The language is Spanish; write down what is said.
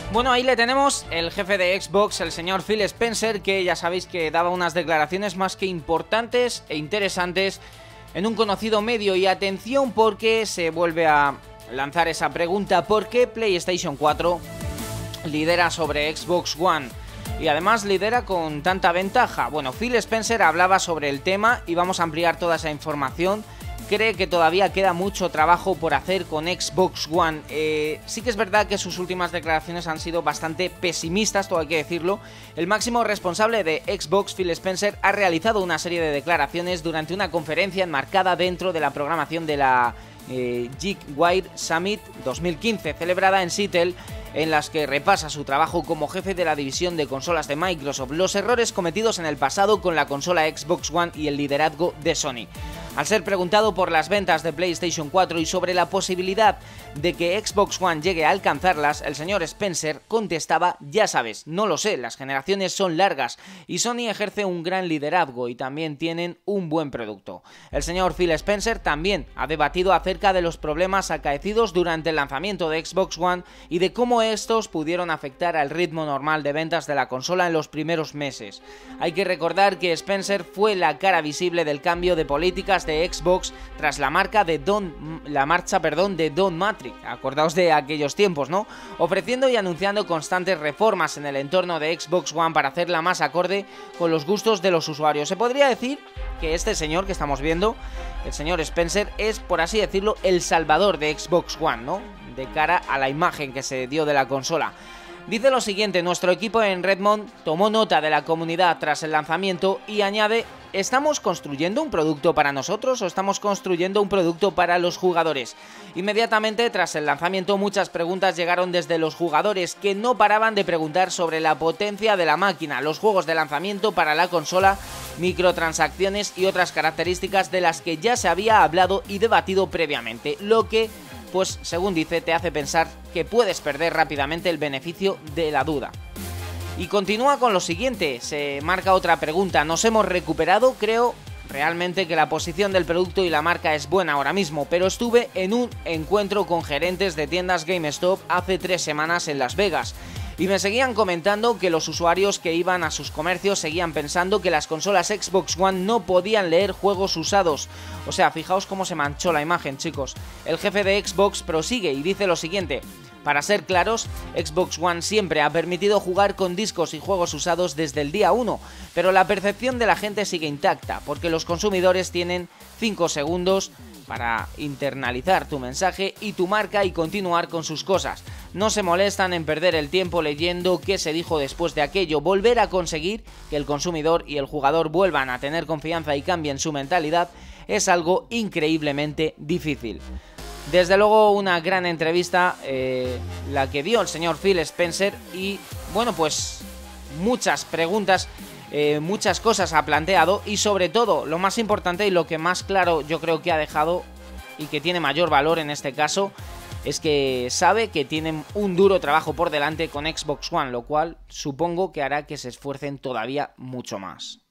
Bueno, ahí le tenemos, el jefe de Xbox, el señor Phil Spencer, que ya sabéis que daba unas declaraciones más que importantes e interesantes en un conocido medio. Y atención, porque se vuelve a lanzar esa pregunta: ¿por qué PlayStation 4 lidera sobre Xbox One? Y además lidera con tanta ventaja. Bueno, Phil Spencer hablaba sobre el tema y vamos a ampliar toda esa información. Cree que todavía queda mucho trabajo por hacer con Xbox One. Sí que es verdad que sus últimas declaraciones han sido bastante pesimistas, todo hay que decirlo. El máximo responsable de Xbox, Phil Spencer, ha realizado una serie de declaraciones durante una conferencia enmarcada dentro de la programación de la Geekwire Summit 2015, celebrada en Seattle, en las que repasa su trabajo como jefe de la división de consolas de Microsoft, los errores cometidos en el pasado con la consola Xbox One y el liderazgo de Sony. Al ser preguntado por las ventas de PlayStation 4 y sobre la posibilidad de que Xbox One llegue a alcanzarlas, el señor Spencer contestaba: ya sabes, no lo sé, las generaciones son largas y Sony ejerce un gran liderazgo y también tienen un buen producto. El señor Phil Spencer también ha debatido acerca de los problemas acaecidos durante el lanzamiento de Xbox One y de cómo estos pudieron afectar al ritmo normal de ventas de la consola en los primeros meses. Hay que recordar que Spencer fue la cara visible del cambio de políticas de Xbox tras la marcha de Don Matrix, acordaos de aquellos tiempos, ¿no? Ofreciendo y anunciando constantes reformas en el entorno de Xbox One para hacerla más acorde con los gustos de los usuarios. Se podría decir que este señor que estamos viendo, el señor Spencer, es, por así decirlo, el salvador de Xbox One, ¿no? De cara a la imagen que se dio de la consola. Dice lo siguiente: nuestro equipo en Redmond tomó nota de la comunidad tras el lanzamiento y añade: ¿estamos construyendo un producto para nosotros o estamos construyendo un producto para los jugadores? Inmediatamente tras el lanzamiento muchas preguntas llegaron desde los jugadores, que no paraban de preguntar sobre la potencia de la máquina, los juegos de lanzamiento para la consola, microtransacciones y otras características de las que ya se había hablado y debatido previamente, lo que, pues según dice, te hace pensar que puedes perder rápidamente el beneficio de la duda. Y continúa con lo siguiente, se marca otra pregunta: ¿nos hemos recuperado? Creo realmente que la posición del producto y la marca es buena ahora mismo, pero estuve en un encuentro con gerentes de tiendas GameStop hace 3 semanas en Las Vegas y me seguían comentando que los usuarios que iban a sus comercios seguían pensando que las consolas Xbox One no podían leer juegos usados. O sea, fijaos cómo se manchó la imagen, chicos. El jefe de Xbox prosigue y dice lo siguiente: para ser claros, Xbox One siempre ha permitido jugar con discos y juegos usados desde el día 1, pero la percepción de la gente sigue intacta, porque los consumidores tienen 5 segundos para internalizar tu mensaje y tu marca y continuar con sus cosas. No se molestan en perder el tiempo leyendo qué se dijo después de aquello. Volver a conseguir que el consumidor y el jugador vuelvan a tener confianza y cambien su mentalidad es algo increíblemente difícil. Desde luego una gran entrevista la que dio el señor Phil Spencer y bueno, pues muchas preguntas, muchas cosas ha planteado y sobre todo lo más importante y lo que más claro yo creo que ha dejado y que tiene mayor valor en este caso es que sabe que tienen un duro trabajo por delante con Xbox One, lo cual supongo que hará que se esfuercen todavía mucho más.